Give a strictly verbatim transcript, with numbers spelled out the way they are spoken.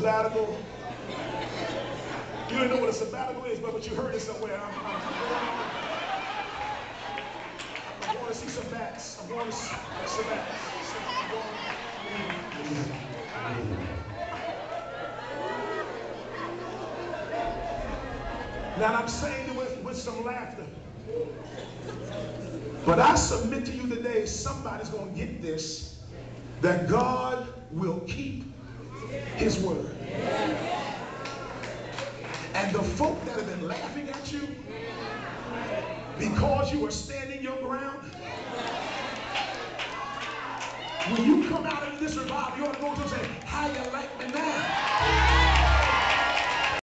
sabbatical. You don't know what a sabbatical is, but, but you heard it somewhere. I'm, I'm, I'm going to see some bats. I'm going to see some bats. I'm going, now I'm saying it with, with some laughter. But I submit to you today, somebody's going to get this, that God will keep his word. And the folk that have been laughing at you because you are standing your ground, when you come out of this revival, you ought to go to them and say, how you like me now?